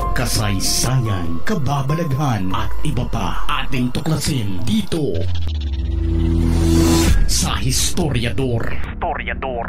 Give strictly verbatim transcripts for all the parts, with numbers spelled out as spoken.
kasaysayan, kababalaghan at iba pa ating tuklasin dito sa Historiador. Historiador.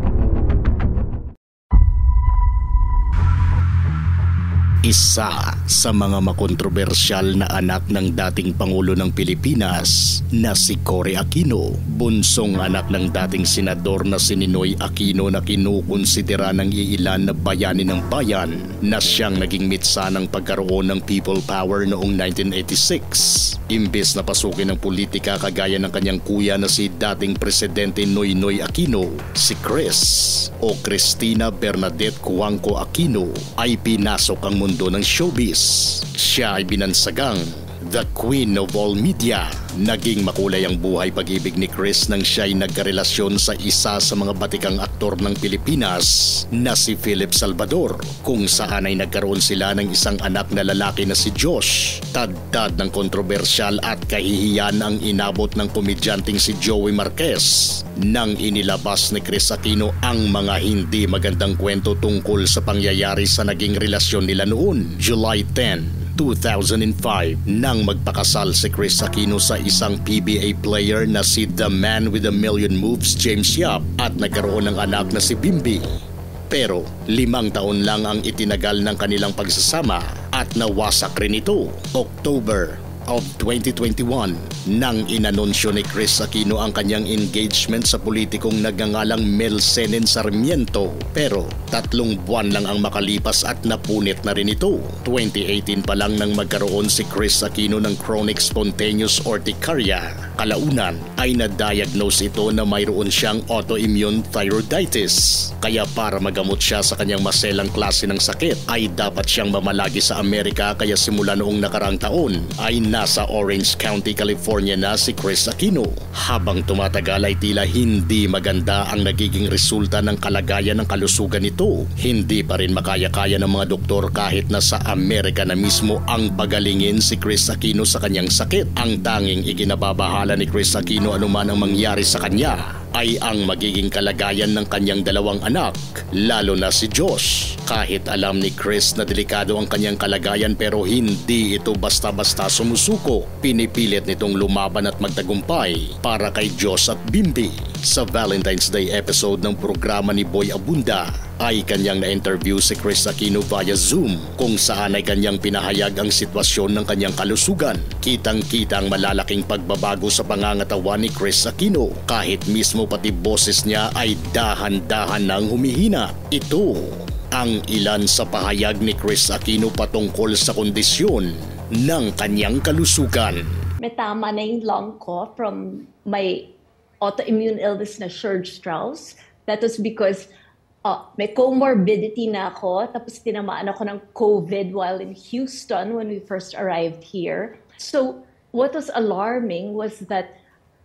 Isa sa mga makontrobersyal na anak ng dating Pangulo ng Pilipinas na si Cory Aquino, bunsong anak ng dating senador na si Ninoy Aquino na kinukonsidera ng iilan na bayani ng bayan na siyang naging mitsa ng pagkaroon ng people power noong nineteen eighty-six. Imbes na pasukin ng politika kagaya ng kanyang kuya na si dating Presidente Noynoy Aquino, si Chris o Cristina Bernadette Cuangco Aquino ay pinasok ang mundo ng showbiz. Siya ay binansagang the Queen of all media. Naging makulay ang buhay pag-ibig ni Chris nang siya ay nagkarelasyon sa isa sa mga batikang aktor ng Pilipinas na si Philip Salvador, kung saan ay nagkaroon sila ng isang anak na lalaki na si Josh. Tad-tad ng kontrobersyal at kahihiyan ang inabot ng komedyanteng si Joey Marquez nang inilabas ni Chris Aquino ang mga hindi magandang kwento tungkol sa pangyayari sa naging relasyon nila noon, July tenth, two thousand five, nang magpakasal si Chris Aquino sa isang P B A player na si The Man with a Million Moves, James Yap, at nagkaroon ng anak na si Bimbi. Pero limang taon lang ang itinagal ng kanilang pagsasama at nawasak rin ito. October of twenty twenty-one nang inanunsyo ni Chris Aquino ang kanyang engagement sa politikong nagngangalang Mel Senen Sarmiento, pero tatlong buwan lang ang makalipas at napunit na rin ito. twenty eighteen pa lang nang magkaroon si Chris Aquino ng chronic spontaneous urticaria. Kalaunan ay na-diagnose ito na mayroon siyang autoimmune thyroiditis. Kaya para magamot siya sa kanyang maselang klase ng sakit ay dapat siyang mamalagi sa Amerika, kaya simula noong nakarang taon ay nasa Orange County, California na si Chris Aquino. Habang tumatagal ay tila hindi maganda ang nagiging resulta ng kalagayan ng kalusugan nito. Hindi pa rin makaya-kaya ng mga doktor kahit na sa Amerika na mismo ang pagalingin si Chris Aquino sa kanyang sakit. Ang tanging ikinababahala ni Chris Aquino anuman ang mangyari sa kanya ay ang magiging kalagayan ng kanyang dalawang anak, lalo na si Josh. Kahit alam ni Chris na delikado ang kanyang kalagayan, pero hindi ito basta-basta sumusuko. Pinipilit nitong lumaban at magtagumpay para kay Josh at Bimbi. Sa Valentine's Day episode ng programa ni Boy Abunda ay kanyang na-interview si Chris Aquino via Zoom, kung saan ay kanyang pinahayag ang sitwasyon ng kanyang kalusugan. Kitang-kita ang malalaking pagbabago sa pangangatawan ni Chris Aquino, kahit mismo pati boses niya ay dahan-dahan nang humihina. Ito ang ilan sa pahayag ni Chris Aquino patungkol sa kondisyon ng kanyang kalusugan. May tama na yung lung ko from my autoimmune illness na Sjögren's. That was because uh, may comorbidity na ako, tapos tinamaan ako ng COVID while in Houston when we first arrived here. So what was alarming was that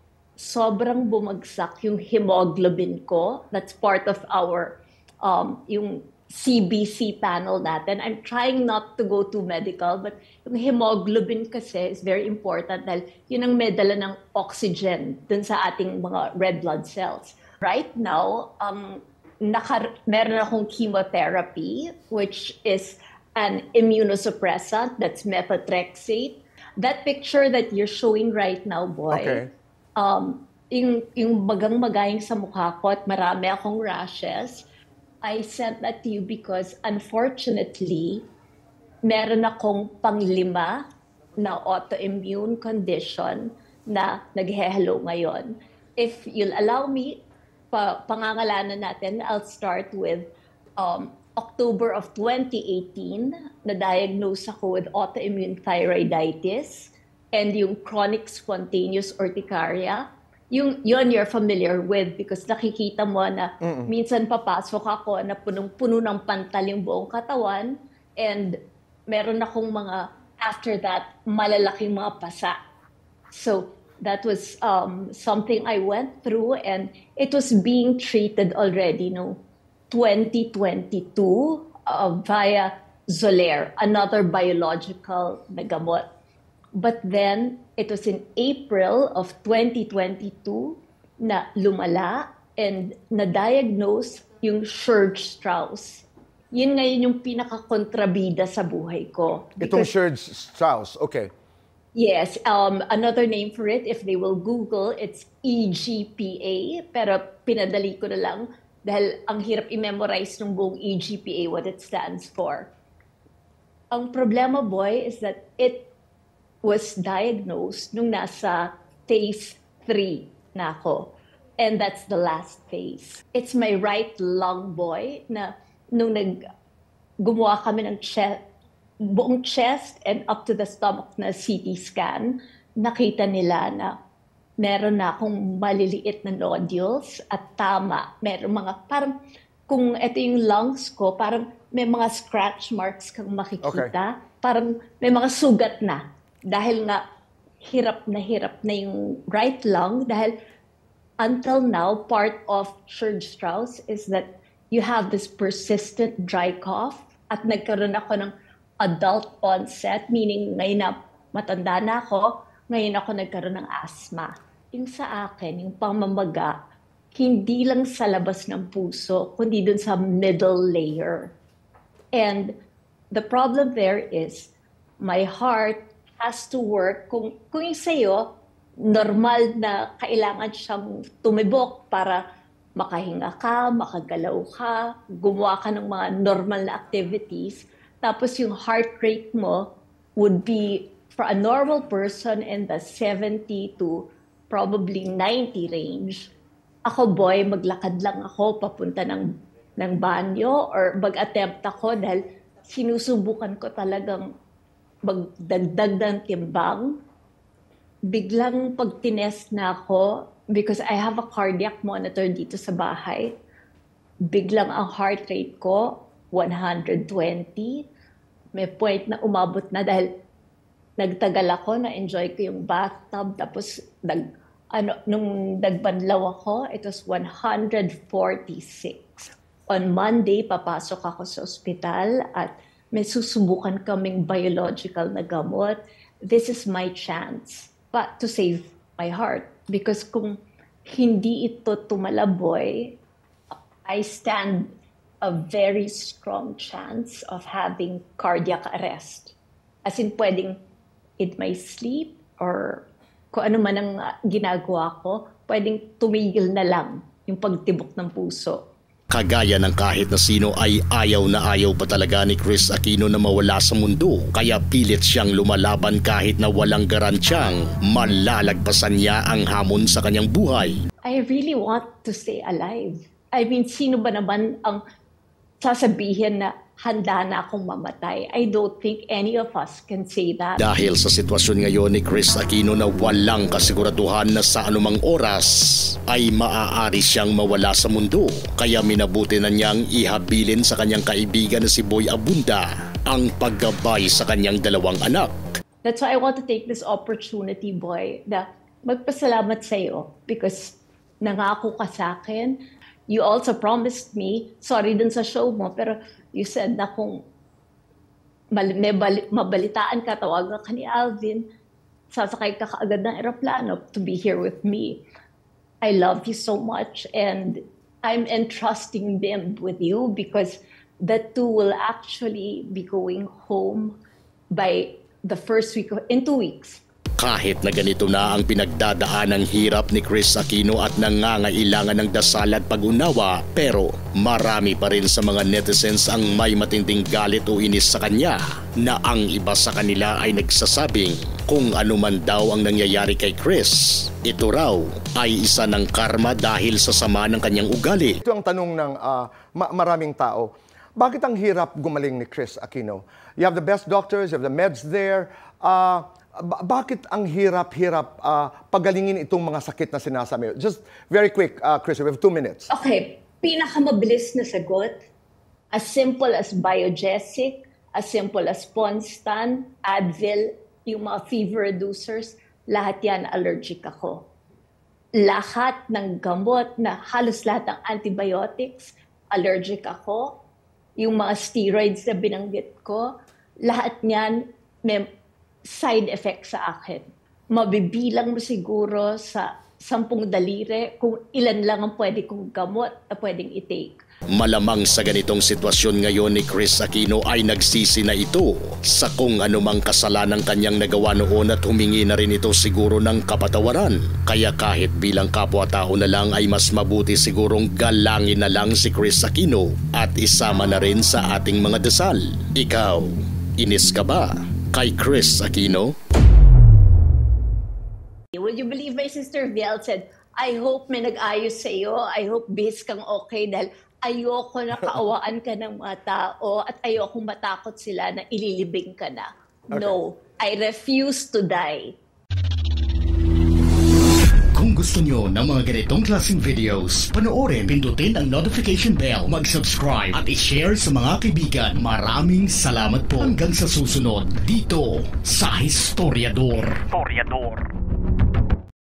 sobrang bumagsak yung hemoglobin ko. That's part of our um, yung C B C panel natin. I'm trying not to go too medical, but yung hemoglobin kasi is very important dahil yun ang may dala ng oxygen dun sa ating mga red blood cells. Right now, um, naka, meron akong chemotherapy, which is an immunosuppressant, that's methotrexate. That picture that you're showing right now, boy, okay. um, yung, yung magang-magayang sa mukha ko at marami akong rashes, I sent that to you because unfortunately, meron akong panglima na autoimmune condition na nag-hello ngayon. If you'll allow me, pa pangangalanan natin, I'll start with um, October of twenty eighteen, na-diagnose ako with autoimmune thyroiditis and yung chronic spontaneous urticaria. Yung yun you're familiar with because nakikita mo na Mm-mm. minsan papasok ako na punong-puno ng pantal yung buong katawan, and meron akong mga, after that, malalaking mga pasa. So that was um, something I went through, and it was being treated already no twenty twenty-two uh, via Xolair, another biological na gamot. But then, it was in April of twenty twenty-two na lumala and na-diagnose yung Sjögren's. Yun ngayon yung pinaka-kontrabida sa buhay ko. Itong Because, Serge Strauss, okay. yes, um, another name for it, if they will Google, it's E G P A. Pero pinadali ko na lang dahil ang hirap i-memorize ng buong E G P A what it stands for. Ang problema, boy, is that it was diagnosed nung nasa phase three na ako. And that's the last phase. It's my right lung, boy, na nung nag gumawa kami ng chest, buong chest and up to the stomach na C T scan, nakita nila na meron na akong maliliit na nodules at tama, meron mga, parang kung ito yung lungs ko, parang may mga scratch marks kang makikita. Okay. Parang may mga sugat na. Dahil nga, hirap na hirap na yung right lung. Dahil until now, part of Serge Strauss is that you have this persistent dry cough at nagkaroon ako ng adult onset, meaning ngayon na matanda na ako, ngayon ako nagkaroon ng asthma. Yung sa akin, yung pamamaga, hindi lang sa labas ng puso, kundi dun sa middle layer. And the problem there is, my heart has to work. Kung, kung yung sa'yo, normal na kailangan siyang tumibok para makahinga ka, makagalaw ka, gumawa ka ng mga normal na activities. Tapos yung heart rate mo would be, for a normal person, in the seventy to probably ninety range. Ako, boy, maglakad lang ako papunta ng, ng banyo or mag-attempt ako dahil sinusubukan ko talagang magdagdag ng timbang. Biglang pag tinest na ako, because I have a cardiac monitor dito sa bahay, biglang ang heart rate ko, one hundred twenty. May point na umabot na dahil nagtagal ako, na-enjoy ko yung bathtub, tapos nag, ano, nung nagbanlaw ako, it was one hundred forty-six. On Monday, papasok ako sa ospital at may susubukan kaming biological na gamot. This is my chance but to save my heart. Because kung hindi ito tumalaboy, I stand a very strong chance of having cardiac arrest. As in, pwedeng in my sleep or kung ano man ang ginagawa ko, pwedeng tumigil na lang yung pagtibok ng puso. Kagaya ng kahit na sino ay ayaw na ayaw pa talaga ni Kris Aquino na mawala sa mundo. Kaya pilit siyang lumalaban kahit na walang garantyang malalagpasan niya ang hamon sa kanyang buhay. I really want to stay alive. I mean, sino ba naman ang sasabihin na handa na akong mamatay? I don't think any of us can say that. Dahil sa sitwasyon ngayon ni Kris Aquino na walang kasiguraduhan na sa anumang oras ay maaari siyang mawala sa mundo. Kaya minabuti na niyang ihabilin sa kanyang kaibigan na si Boy Abunda ang paggabay sa kanyang dalawang anak. That's why I want to take this opportunity, Boy, na magpasalamat sa iyo because nangako ka sa akin. You also promised me, sorry dun sa show mo, pero you said na kung may mabalitaan ka, tawagan ka ni Alvin, sasakay ka kaagad ng aeroplano to be here with me. I love you so much and I'm entrusting them with you because the two will actually be going home by the first week, of, in two weeks. Kahit na ganito na ang pinagdadaan ng hirap ni Kris Aquino at nangangailangan ng dasal at pag-unawa, pero marami pa rin sa mga netizens ang may matinding galit o inis sa kanya na ang iba sa kanila ay nagsasabing kung ano man daw ang nangyayari kay Kris, ito raw ay isa ng karma dahil sa sama ng kanyang ugali. Ito ang tanong ng uh, ma- maraming tao. Bakit ang hirap gumaling ni Kris Aquino? You have the best doctors, you have the meds there. Uh, Bakit ang hirap-hirap uh, pagalingin itong mga sakit na sinasabi? Just very quick, uh, Chris, we have two minutes. Okay, pinakamabilis na sagot. As simple as Biogesic, as simple as Ponstan, Advil, yung mga fever reducers, lahat yan allergic ako. Lahat ng gamot na halos lahat ng antibiotics, allergic ako. Yung mga steroids na binanggit ko, lahat niyan may side effect sa akin. Mabibilang mo siguro sa sampung daliri kung ilan lang ang pwede kong gamot na pwedeng i-take. Malamang sa ganitong sitwasyon ngayon ni Chris Aquino ay nagsisi na ito sa kung anumang kasalanan kanyang nagawa noon at humingi na rin ito siguro ng kapatawaran. Kaya kahit bilang kapwa-tao na lang ay mas mabuti sigurong galangin na lang si Chris Aquino at isama na rin sa ating mga dasal. Ikaw, inis ka ba kay Chris Aquino? Would you believe my sister Viel said, I hope may nag-ayos sa iyo. I hope bis kang okay dahil ayoko na kaawaan ka ng mga tao at ayoko matakot sila na ililibing ka na. Okay. No, I refuse to die. Kung gusto nyo ng mga ganitong klaseng videos, panoorin, pindutin ang notification bell, mag-subscribe at i-share sa mga kaibigan. Maraming salamat po hanggang sa susunod dito sa Historiador. Historiador.